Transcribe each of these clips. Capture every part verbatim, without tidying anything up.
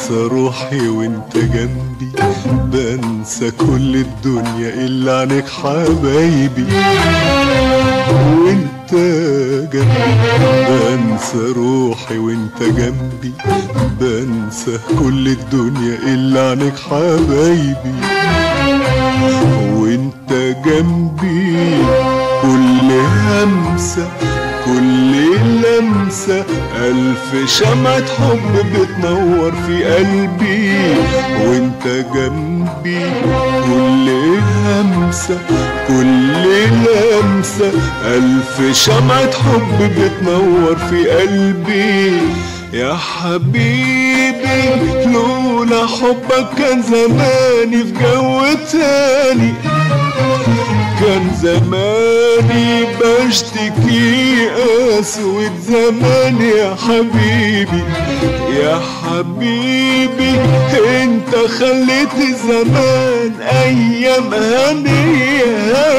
بنسى روحي وانت جنبي، بنسى كل الدنيا إلا عنك حبايبي وانت جنبي. بنسى روحي وانت جنبي، بنسى كل الدنيا إلا عنك حبايبي وانت جنبي. كل همسة كل لمسة ألف شمعة حب بتنور في قلبي وانت جنبي. كل همسة كل لمسة ألف شمعة حب بتنور في قلبي يا حبيبي. لولا حبك كان زماني في جو تاني، كان زماني بشتكي أسود زمان يا حبيبي. يا حبيبي انت خليت زمان ايام هنية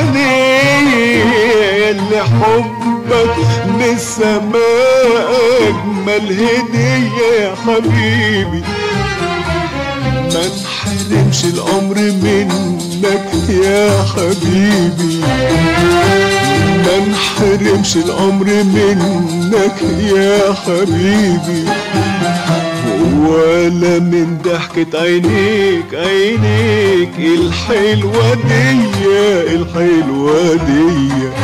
هنية، اللي حبك من السماء اجمل هدية يا حبيبي. ما نحرمش العمر منك يا حبيبي، ما نحرمش العمر منك يا حبيبي، ولا من ضحكة عينيك عينيك الحلوة دي الحلوة دي.